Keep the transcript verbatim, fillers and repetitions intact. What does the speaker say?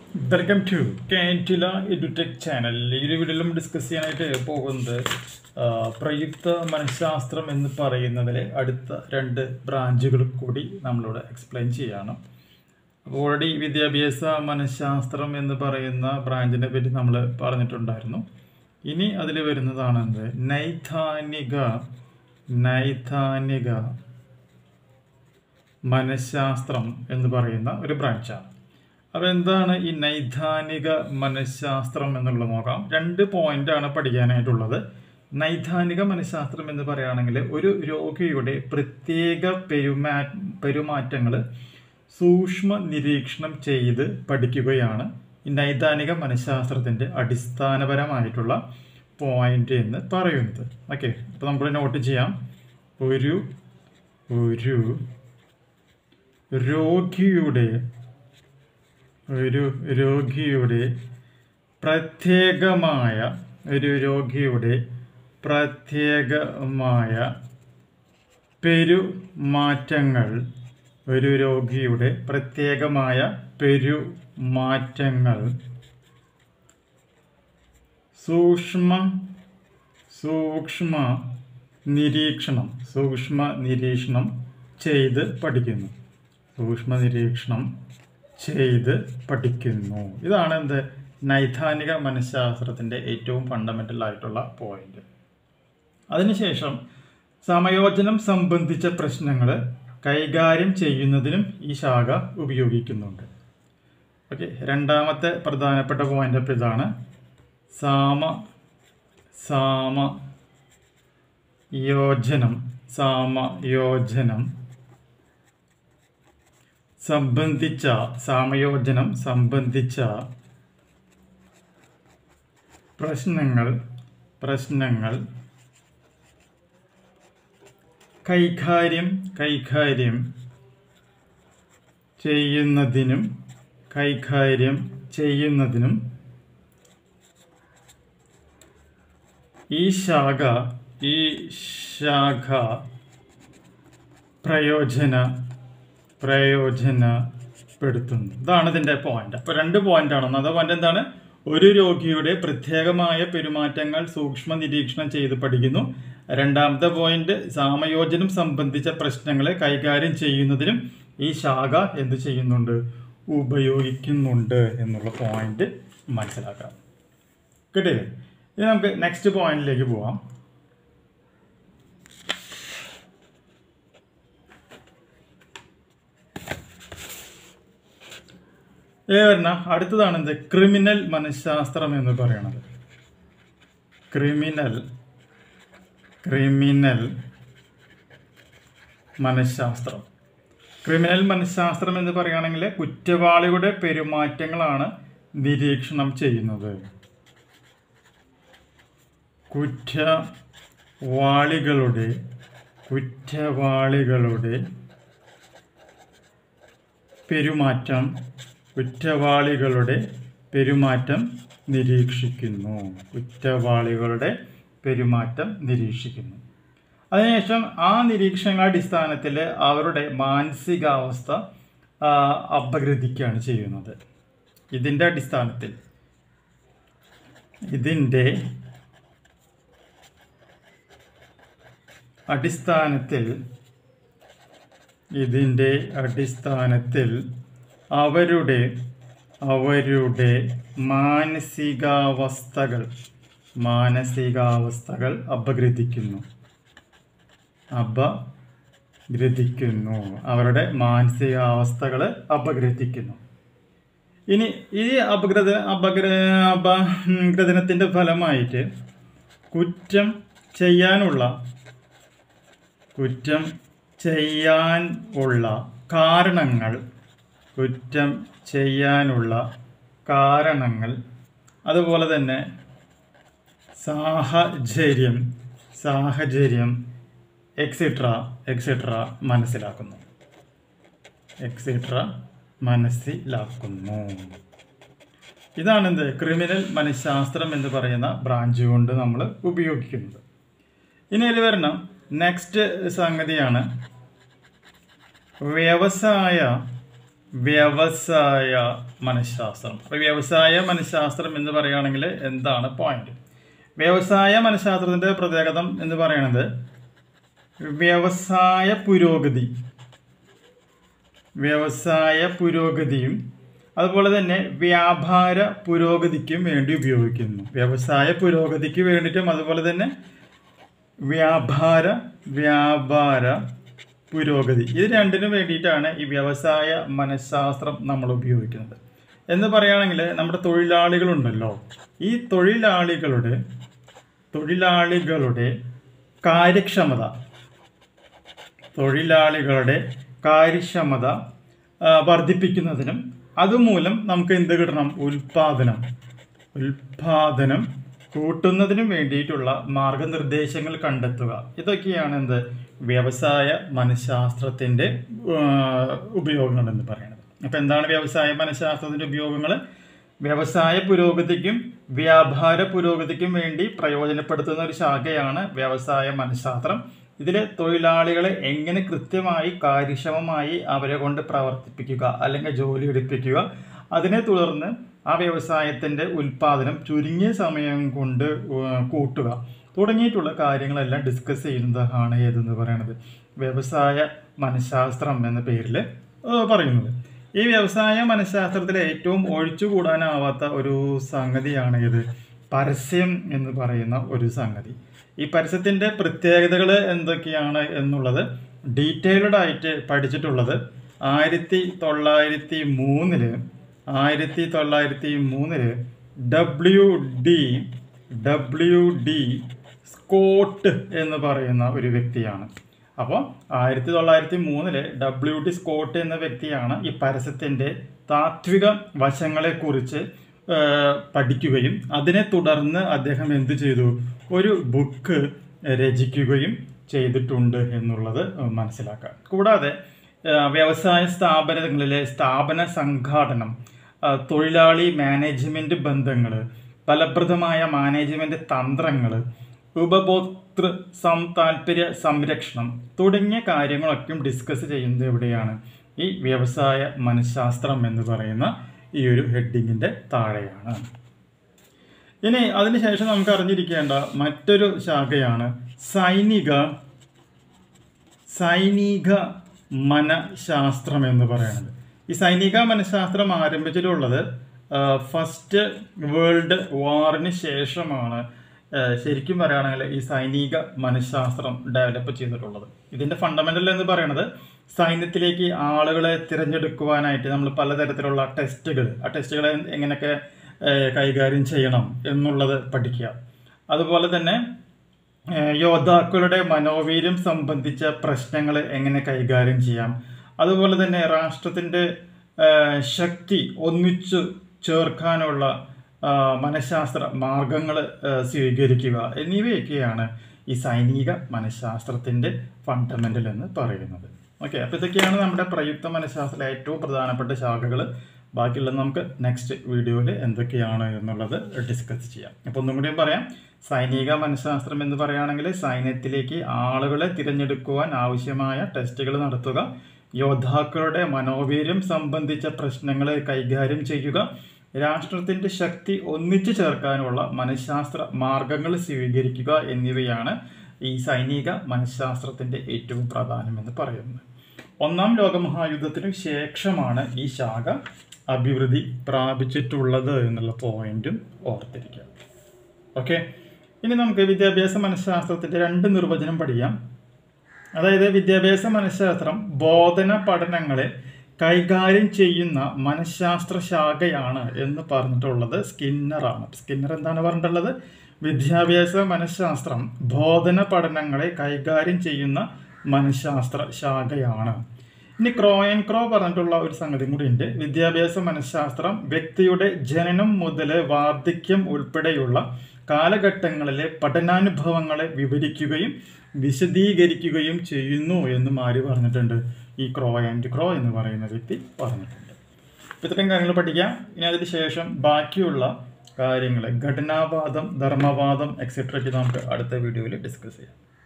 Welcome to കാൻറ്റില edutech channel. ഈ ഒരു വീഡിയോയിലും ഡിസ്കസ് ചെയ്യാനായിട്ട് പോകുന്നത് പ്രയുക്ത മനഃശാസ്ത്രം എന്ന് പറയുന്നതിലെ അടുത്ത രണ്ട് ബ്രാഞ്ചുകൾ കൂടി നമ്മളിവിടെ എക്സ്പ്ലെയിൻ ചെയ്യാണ്. അപ്പോൾ ഓൾറെഡി വിദ്യാഭ്യാസ മനഃശാസ്ത്രം എന്ന് പറയുന്ന ബ്രാഞ്ചിനെ പറ്റി നമ്മൾ പറഞ്ഞിട്ടുണ്ടായിരുന്നു. ഇനി അതിൽ വരുന്നതാണ് എന്ത് നൈതാനിക നൈതാനിക മനഃശാസ്ത്രം എന്ന് പറയുന്ന ഒരു ബ്രാഞ്ചാണ്. അപ്പോൾ എന്താണ് ഈ നൈതാനിക മനഃശാസ്ത്രം എന്നുള്ളത് നോക്കാം. രണ്ട് പോയിന്റാണ് പഠിക്കാനായിട്ടുള്ളത്. നൈതാനിക മനഃശാസ്ത്രം എന്ന് പറയുകയാണെങ്കിൽ ഒരു രോഗിയുടെ പ്രത്യേക പെരുമാ പെരുമാറ്റങ്ങൾ സൂക്ഷ്മ നിരീക്ഷണം ചെയ്ത് പഠിക്കുകയാണ് ഈ നൈതാനിക മനഃശാസ്ത്രത്തിൻ്റെ അടിസ്ഥാനപരമായിട്ടുള്ള പോയിന്റ് എന്ന് പറയുന്നത്. ഓക്കെ, അപ്പോൾ നമ്മൾ നോട്ട് ചെയ്യാം. ഒരു ഒരു രോഗിയുടെ ഒരു രോഗിയുടെ പ്രത്യേകമായ ഒരു രോഗിയുടെ പ്രത്യേകമായ പെരുമാറ്റങ്ങൾ ഒരു രോഗിയുടെ പ്രത്യേകമായ പെരുമാറ്റങ്ങൾ സൂക്ഷ്മ സൂക്ഷ്മ നിരീക്ഷണം സൂക്ഷ്മ നിരീക്ഷണം ചെയ്ത് പഠിക്കുന്നു സൂക്ഷ്മ നിരീക്ഷണം ചെയ്ത് പഠിക്കുന്നു ഇതാണ് എന്ത് നൈതാനിക മനഃശാസ്ത്രത്തിൻ്റെ ഏറ്റവും ഫണ്ടമെൻ്റൽ ആയിട്ടുള്ള പോയിന്റ്. അതിനുശേഷം സമയോജനം സംബന്ധിച്ച പ്രശ്നങ്ങൾ കൈകാര്യം ചെയ്യുന്നതിനും ഈ ശാഖ ഉപയോഗിക്കുന്നുണ്ട്. ഓക്കെ, രണ്ടാമത്തെ പ്രധാനപ്പെട്ട പോയിന്റ് അപ്പോൾ ഇതാണ്. സാമ സാമയോജനം സാമയോജനം സംബന്ധിച്ച സാമയോജനം സംബന്ധിച്ച പ്രശ്നങ്ങൾ പ്രശ്നങ്ങൾ കൈകാര്യം കൈകാര്യം ചെയ്യുന്നതിനും കൈകാര്യം ചെയ്യുന്നതിനും ഈ ശാഖ ഈ ശാഖ പ്രയോജന പ്രയോജനപ്പെടുത്തുന്നു. ഇതാണ് ഇതിൻ്റെ പോയിന്റ്. അപ്പോൾ രണ്ട് പോയിന്റാണ്. ഒന്നാമത്തെ പോയിന്റ് എന്താണ്? ഒരു രോഗിയുടെ പ്രത്യേകമായ പെരുമാറ്റങ്ങൾ സൂക്ഷ്മ നിരീക്ഷണം ചെയ്ത് പഠിക്കുന്നു. രണ്ടാമത്തെ പോയിന്റ് സാമയോജനം സംബന്ധിച്ച പ്രശ്നങ്ങളെ കൈകാര്യം ചെയ്യുന്നതിനും ഈ ശാഖ എന്ത് ചെയ്യുന്നുണ്ട്? ഉപയോഗിക്കുന്നുണ്ട് എന്നുള്ള പോയിന്റ് മനസ്സിലാക്കാം. കിട്ടില്ലേ? ഇനി നമുക്ക് നെക്സ്റ്റ് പോയിന്റിലേക്ക് പോവാം. ഏവരണ അടുത്തതാണ് എന്ത്? ക്രിമിനൽ മനഃശാസ്ത്രം എന്ന് പറയണത്. ക്രിമിനൽ ക്രിമിനൽ മനഃശാസ്ത്രം ക്രിമിനൽ മനഃശാസ്ത്രം എന്ന് പറയുകയാണെങ്കിൽ കുറ്റവാളിയുടെ പെരുമാറ്റങ്ങളാണ് നിരീക്ഷണം ചെയ്യുന്നത്. കുറ്റവാളികളുടെ കുറ്റവാളികളുടെ പെരുമാറ്റം കുറ്റവാളികളുടെ പെരുമാറ്റം നിരീക്ഷിക്കുന്നു കുറ്റവാളികളുടെ പെരുമാറ്റം നിരീക്ഷിക്കുന്നു അതിനുശേഷം ആ നിരീക്ഷണങ്ങളുടെ അടിസ്ഥാനത്തിൽ അവരുടെ മാനസികാവസ്ഥ അപഗ്രഥിക്കുകയാണ് ചെയ്യുന്നത്. ഇതിൻ്റെ അടിസ്ഥാനത്തിൽ ഇതിൻ്റെ അടിസ്ഥാനത്തിൽ ഇതിൻ്റെ അടിസ്ഥാനത്തിൽ അവരുടെ അവരുടെ മാനസികാവസ്ഥകൾ മാനസികാവസ്ഥകൾ അപഗ്രഥിക്കുന്നു അപഗ്രഥിക്കുന്നു അവരുടെ മാനസികാവസ്ഥകൾ അപഗ്രഥിക്കുന്നു. ഇനി ഈ അപഗ്രഥ അപഗ്ര അപഗ്രഥനത്തിൻ്റെ ഫലമായിട്ട് കുറ്റം ചെയ്യാനുള്ള കുറ്റം ചെയ്യാൻ ഉള്ള കാരണങ്ങൾ കുറ്റം ചെയ്യാനുള്ള കാരണങ്ങൾ അതുപോലെ തന്നെ സാഹചര്യം സാഹചര്യം എക്സെട്ര എക്സെട്ര മനസ്സിലാക്കുന്നു എക്സെട്ര മനസ്സിലാക്കുന്നു ഇതാണെന്ത് ക്രിമിനൽ മനഃശാസ്ത്രം എന്ന് പറയുന്ന ബ്രാഞ്ച് കൊണ്ട് നമ്മൾ ഉപയോഗിക്കുന്നത്. ഇനി അതിൽ വരണം നെക്സ്റ്റ് സംഗതിയാണ് വ്യവസായ വ്യവസായ മനഃശാസ്ത്രം. അപ്പോൾ വ്യവസായ മനഃശാസ്ത്രം എന്ന് പറയുകയാണെങ്കിൽ എന്താണ് പോയിന്റ്? വ്യവസായ മനഃശാസ്ത്രത്തിൻ്റെ പ്രത്യേകത എന്ന് പറയുന്നത് വ്യവസായ പുരോഗതി വ്യവസായ പുരോഗതിയും അതുപോലെ തന്നെ വ്യാപാര പുരോഗതിക്കും വേണ്ടി ഉപയോഗിക്കുന്നു. വ്യവസായ പുരോഗതിക്ക് വേണ്ടിയിട്ടും അതുപോലെ തന്നെ വ്യാപാര വ്യാപാര പുരോഗതി ഇത് രണ്ടിനും വേണ്ടിയിട്ടാണ് ഈ വ്യവസായ മനഃശാസ്ത്രം നമ്മൾ ഉപയോഗിക്കുന്നത്. എന്ന് പറയുകയാണെങ്കിൽ നമ്മുടെ തൊഴിലാളികളുണ്ടല്ലോ, ഈ തൊഴിലാളികളുടെ തൊഴിലാളികളുടെ കാര്യക്ഷമത തൊഴിലാളികളുടെ കാര്യക്ഷമത വർദ്ധിപ്പിക്കുന്നതിനും അതുമൂലം നമുക്ക് എന്ത് കിട്ടണം? ഉൽപാദനം ഉൽപാദനം കൂട്ടുന്നതിനും വേണ്ടിയിട്ടുള്ള മാർഗനിർദ്ദേശങ്ങൾ കണ്ടെത്തുക. ഇതൊക്കെയാണ് എന്ത് വ്യവസായ മനഃശാസ്ത്രത്തിൻ്റെ ഉപയോഗങ്ങൾ എന്ന് പറയുന്നത്. അപ്പം എന്താണ് വ്യവസായ മനഃശാസ്ത്രത്തിൻ്റെ ഉപയോഗങ്ങൾ? വ്യവസായ പുരോഗതിക്കും വ്യാപാര പുരോഗതിക്കും വേണ്ടി പ്രയോജനപ്പെടുത്തുന്ന ഒരു ശാഖയാണ് വ്യവസായ മനഃശാസ്ത്രം. ഇതിൽ തൊഴിലാളികളെ എങ്ങനെ കൃത്യമായി കാര്യക്ഷമമായി അവരെ കൊണ്ട് പ്രവർത്തിപ്പിക്കുക അല്ലെങ്കിൽ ജോലി എടുപ്പിക്കുക, അതിനെ തുടർന്ന് ആ വ്യവസായത്തിൻ്റെ ഉൽപ്പാദനം ചുരുങ്ങിയ സമയം കൊണ്ട് കൂട്ടുക തുടങ്ങിയിട്ടുള്ള കാര്യങ്ങളെല്ലാം ഡിസ്കസ് ചെയ്യുന്നതാണ് ഏതെന്ന് പറയുന്നത് വ്യവസായ മനഃശാസ്ത്രം എന്ന പേരിൽ പറയുന്നത്. ഈ വ്യവസായ മനഃശാസ്ത്രത്തിലെ ഏറ്റവും ഒഴിച്ചുകൂടാനാവാത്ത ഒരു സംഗതിയാണ് ഇത് പരസ്യം എന്ന് പറയുന്ന ഒരു സംഗതി. ഈ പരസ്യത്തിൻ്റെ പ്രത്യേകതകൾ എന്തൊക്കെയാണ് എന്നുള്ളത് ഡീറ്റെയിൽഡ് ആയിട്ട് പഠിച്ചിട്ടുള്ളത് ആയിരത്തി തൊള്ളായിരത്തി മൂന്നില് ആയിരത്തി തൊള്ളായിരത്തി മൂന്നില് W D W D Scott എന്ന് പറയുന്ന ഒരു വ്യക്തിയാണ്. അപ്പോൾ ആയിരത്തി തൊള്ളായിരത്തി മൂന്നില് ഡബ്ല്യു ഡി സ്കോട്ട് എന്ന വ്യക്തിയാണ് ഈ പരസ്യത്തിൻ്റെ താത്വിക വശങ്ങളെക്കുറിച്ച് പഠിക്കുകയും അതിനെ തുടർന്ന് അദ്ദേഹം എന്ത് ചെയ്തു? ഒരു ബുക്ക് രചിക്കുകയും ചെയ്തിട്ടുണ്ട് എന്നുള്ളത് മനസ്സിലാക്കാം. കൂടാതെ വ്യവസായ സ്ഥാപനങ്ങളിലെ സ്ഥാപന സംഘാടനം, തൊഴിലാളി മാനേജ്മെൻറ്റ് ബന്ധങ്ങൾ, ഫലപ്രദമായ മാനേജ്മെൻറ്റ് തന്ത്രങ്ങൾ, ഉപഭോക്തൃ സം താല്പര്യ സംരക്ഷണം തുടങ്ങിയ കാര്യങ്ങളൊക്കെ ഡിസ്കസ് ചെയ്യുന്നത് എവിടെയാണ്? ഈ വ്യവസായ മനഃശാസ്ത്രം എന്ന് പറയുന്ന ഈ ഒരു ഹെഡിങ്ങിൻ്റെ താഴെയാണ്. ഇനി അതിനുശേഷം നമുക്ക് അറിഞ്ഞിരിക്കേണ്ട മറ്റൊരു ശാഖയാണ് സൈനിക സൈനിക മനഃശാസ്ത്രം എന്ന് പറയുന്നത്. ഈ സൈനിക മനഃശാസ്ത്രം ആരംഭിച്ചിട്ടുള്ളത് ഫസ്റ്റ് വേൾഡ് വാറിന് ശേഷമാണ് ശരിക്കും പറയുകയാണെങ്കിൽ ഈ സൈനിക മനഃശാസ്ത്രം ഡെവലപ്പ് ചെയ്തിട്ടുള്ളത്. ഇതിൻ്റെ ഫണ്ടമെൻ്റൽ എന്ന് പറയുന്നത് സൈന്യത്തിലേക്ക് ആളുകളെ തിരഞ്ഞെടുക്കുവാനായിട്ട് നമ്മൾ പലതരത്തിലുള്ള ടെസ്റ്റുകൾ ആ ടെസ്റ്റുകളെ എങ്ങനെയൊക്കെ കൈകാര്യം ചെയ്യണം എന്നുള്ളത് പഠിക്കുക. അതുപോലെ തന്നെ യോദ്ധാക്കളുടെ മനോവീര്യം സംബന്ധിച്ച പ്രശ്നങ്ങൾ എങ്ങനെ കൈകാര്യം ചെയ്യാം, അതുപോലെ തന്നെ രാഷ്ട്രത്തിൻ്റെ ശക്തി ഒന്നിച്ചു ചേർക്കാനുള്ള മനഃശാസ്ത്ര മാർഗങ്ങൾ സ്വീകരിക്കുക എന്നിവയൊക്കെയാണ് ഈ സൈനിക മനഃശാസ്ത്രത്തിൻ്റെ ഫണ്ടമെൻ്റൽ എന്ന് പറയുന്നത്. ഓക്കെ, അപ്പോൾ ഇതൊക്കെയാണ് നമ്മുടെ പ്രയുക്ത മനഃശാസ്ത്രത്തിലെ ഏറ്റവും പ്രധാനപ്പെട്ട ശാഖകൾ. ബാക്കിയുള്ളത് നമുക്ക് നെക്സ്റ്റ് വീഡിയോയിൽ എന്തൊക്കെയാണ് എന്നുള്ളത് ഡിസ്കസ് ചെയ്യാം. അപ്പോൾ ഒന്നും കൂടിയും പറയാം, സൈനിക മനഃശാസ്ത്രം എന്ന് പറയുകയാണെങ്കിൽ സൈന്യത്തിലേക്ക് ആളുകളെ തിരഞ്ഞെടുക്കുവാൻ ആവശ്യമായ ടെസ്റ്റുകൾ നടത്തുക, യോദ്ധാക്കളുടെ മനോവീര്യം സംബന്ധിച്ച പ്രശ്നങ്ങൾ കൈകാര്യം ചെയ്യുക, രാഷ്ട്രത്തിൻ്റെ ശക്തി ഒന്നിച്ചു ചേർക്കാനുള്ള മനഃശാസ്ത്ര മാർഗങ്ങൾ സ്വീകരിക്കുക എന്നിവയാണ് ഈ സൈനിക മനഃശാസ്ത്രത്തിൻ്റെ ഏറ്റവും പ്രധാനമെന്ന് പറയുന്നത്. ഒന്നാം ലോകമഹായുദ്ധത്തിനു ശേഷമാണ് ഈ ശാഖ അഭിവൃദ്ധി പ്രാപിച്ചിട്ടുള്ളത് എന്നുള്ള പോയിന്റും ഓർത്തിരിക്കുക. ഓക്കെ, ഇനി നമുക്ക് വിദ്യാഭ്യാസ മനഃശാസ്ത്രത്തിൻ്റെ രണ്ട് നിർവചനം പഠിക്കാം. അതായത് വിദ്യാഭ്യാസ മനഃശാസ്ത്രം ബോധന പഠനങ്ങളെ കൈകാര്യം ചെയ്യുന്ന മനഃശാസ്ത്ര ശാഖയാണ് എന്ന് പറഞ്ഞിട്ടുള്ളത് സ്കിന്നറാണ്. സ്കിന്നർ എന്താണ് പറഞ്ഞിട്ടുള്ളത്? വിദ്യാഭ്യാസ മനഃശാസ്ത്രം ബോധന പഠനങ്ങളെ കൈകാര്യം ചെയ്യുന്ന മനഃശാസ്ത്ര ശാഖയാണ്. ഇനി ക്രോ ആൻഡ് ക്രോ പറഞ്ഞിട്ടുള്ള ഒരു സംഗതി കൂടി ഉണ്ട്. വിദ്യാഭ്യാസ മനഃശാസ്ത്രം വ്യക്തിയുടെ ജനനം മുതൽ വാർദ്ധക്യം ഉൾപ്പെടെയുള്ള കാലഘട്ടങ്ങളിലെ പഠനാനുഭവങ്ങളെ വിവരിക്കുകയും വിശദീകരിക്കുകയും ചെയ്യുന്നു എന്നും ആര് പറഞ്ഞിട്ടുണ്ട്? ഈ ക്രോ ആൻഡ് ക്രോ എന്ന് പറയുന്ന വ്യക്തി പറഞ്ഞിട്ടുണ്ട്. ഇത്രയും കാര്യങ്ങൾ പഠിക്കാം. ഇനി അതിന് ശേഷം ബാക്കിയുള്ള കാര്യങ്ങൾ ഘടനാവാദം, ധർമ്മവാദം എക്സെട്രയ്ക്ക് നമുക്ക് അടുത്ത വീഡിയോയിൽ ഡിസ്കസ് ചെയ്യാം.